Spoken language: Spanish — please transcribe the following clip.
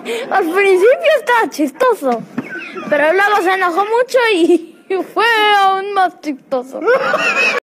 Al principio estaba chistoso, pero luego se enojó mucho y fue aún más chistoso.